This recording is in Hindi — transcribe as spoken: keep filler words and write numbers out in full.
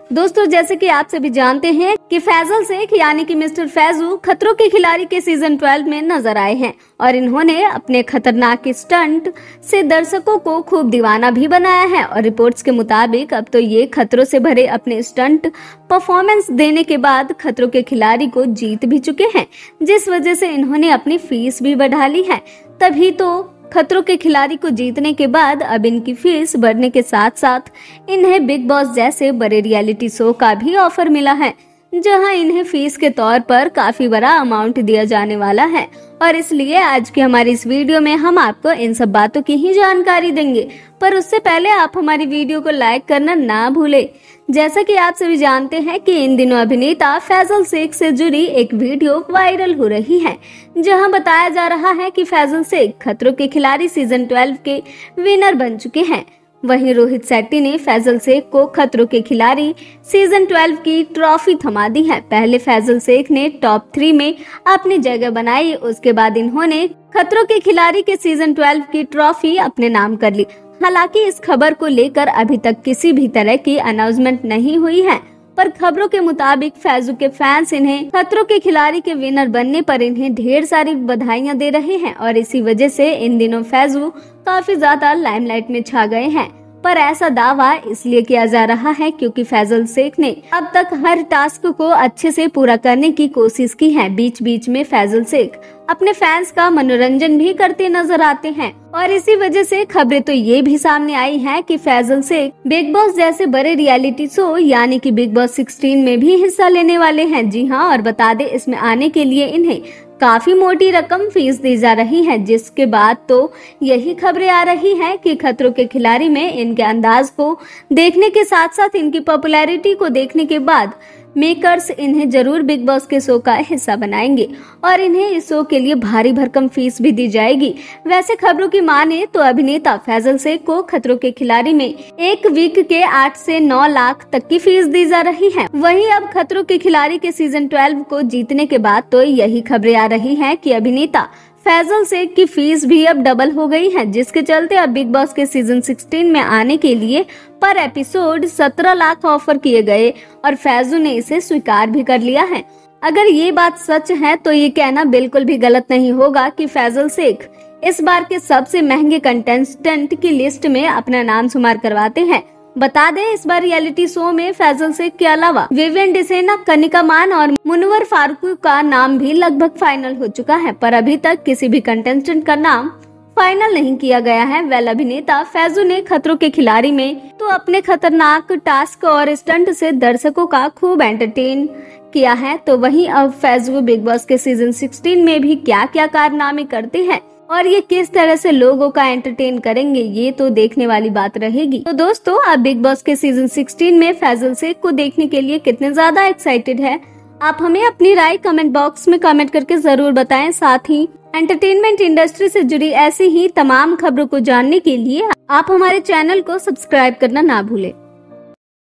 दोस्तों, जैसे कि आप सभी जानते हैं कि फैजल शेख यानी कि मिस्टर फैजू खतरों के खिलाड़ी के सीजन ट्वेल्व में नजर आए हैं और इन्होंने अपने खतरनाक स्टंट से दर्शकों को खूब दीवाना भी बनाया है। और रिपोर्ट्स के मुताबिक अब तो ये खतरों से भरे अपने स्टंट परफॉर्मेंस देने के बाद खतरों के खिलाड़ी को जीत भी चुके हैं, जिस वजह से इन्होंने अपनी फीस भी बढ़ा ली है। तभी तो खतरों के खिलाड़ी को जीतने के बाद अब इनकी फीस बढ़ने के साथ साथ इन्हें बिग बॉस जैसे बड़े रियलिटी शो का भी ऑफर मिला है, जहां इन्हें फीस के तौर पर काफी बड़ा अमाउंट दिया जाने वाला है। और इसलिए आज की हमारी इस वीडियो में हम आपको इन सब बातों की ही जानकारी देंगे। पर उससे पहले आप हमारी वीडियो को लाइक करना ना भूले। जैसा कि आप सभी जानते हैं कि इन दिनों अभिनेता फैजल शेख से जुड़ी एक वीडियो वायरल हो रही है, जहां बताया जा रहा है कि फैजल शेख खतरों के खिलाड़ी सीजन ट्वेल्व के विनर बन चुके हैं। वहीं रोहित शेट्टी ने फैजल शेख को खतरों के खिलाड़ी सीजन ट्वेल्व की ट्रॉफी थमा दी है। पहले फैजल शेख ने टॉप थ्री में अपनी जगह बनाई, उसके बाद इन्होंने खतरों के खिलाड़ी के सीजन ट्वेल्व की ट्रॉफी अपने नाम कर ली। हालांकि इस खबर को लेकर अभी तक किसी भी तरह की अनाउंसमेंट नहीं हुई है, पर खबरों के मुताबिक फैजू के फैंस इन्हें खतरों के खिलाड़ी के विनर बनने पर इन्हें ढेर सारी बधाइयां दे रहे हैं और इसी वजह से इन दिनों फैजू काफी ज्यादा लाइमलाइट में छा गए हैं। पर ऐसा दावा इसलिए किया जा रहा है क्योंकि फैजल शेख ने अब तक हर टास्क को अच्छे से पूरा करने की कोशिश की है। बीच बीच में फैजल शेख अपने फैंस का मनोरंजन भी करते नजर आते हैं और इसी वजह से खबरें तो ये भी सामने आई है कि फैजल शेख बिग बॉस जैसे बड़े रियलिटी शो यानी कि बिग बॉस सिक्सटीन में भी हिस्सा लेने वाले हैं। जी हाँ, और बता दें इसमें आने के लिए इन्हें काफी मोटी रकम फीस दी जा रही है, जिसके बाद तो यही खबरें आ रही हैं कि खतरों के खिलाड़ी में इनके अंदाज को देखने के साथ साथ इनकी पॉपुलैरिटी को देखने के बाद मेकर्स इन्हें जरूर बिग बॉस के शो का हिस्सा बनाएंगे और इन्हें इस शो के लिए भारी भरकम फीस भी दी जाएगी। वैसे खबरों की माने तो अभिनेता फैजल शेख को खतरों के खिलाड़ी में एक वीक के आठ से नौ लाख तक की फीस दी जा रही है। वहीं अब खतरों के खिलाड़ी के सीजन ट्वेल्व को जीतने के बाद तो यही खबरें आ रही है कि अभिनेता फैजल शेख की फीस भी अब डबल हो गई है, जिसके चलते अब बिग बॉस के सीजन सिक्सटीन में आने के लिए पर एपिसोड सत्रह लाख ऑफर किए गए और फैजू ने इसे स्वीकार भी कर लिया है। अगर ये बात सच है तो ये कहना बिल्कुल भी गलत नहीं होगा कि फैजल शेख इस बार के सबसे महंगे कंटेस्टेंट की लिस्ट में अपना नाम शुमार करवाते हैं। बता दें इस बार रियलिटी शो में फैजल शेख के अलावा विवियन डिसेना, कनिका मान और मुनव्वर फारूकी का नाम भी लगभग फाइनल हो चुका है, पर अभी तक किसी भी कंटेस्टेंट का नाम फाइनल नहीं किया गया है। वेल अभिनेता फैजू ने खतरों के खिलाड़ी में तो अपने खतरनाक टास्क और स्टंट से दर्शकों का खूब एंटरटेन किया है, तो वहीं अब फैजू बिग बॉस के सीजन सिक्सटीन में भी क्या क्या कारनामे करते हैं और ये किस तरह से लोगों का एंटरटेन करेंगे, ये तो देखने वाली बात रहेगी। तो दोस्तों, आप बिग बॉस के सीजन सिक्सटीन में फैजल शेख को देखने के लिए कितने ज्यादा एक्साइटेड है? आप हमें अपनी राय कमेंट बॉक्स में कमेंट करके जरूर बताएं। साथ ही एंटरटेनमेंट इंडस्ट्री से जुड़ी ऐसी ही तमाम खबरों को जानने के लिए आप हमारे चैनल को सब्सक्राइब करना ना भूलें।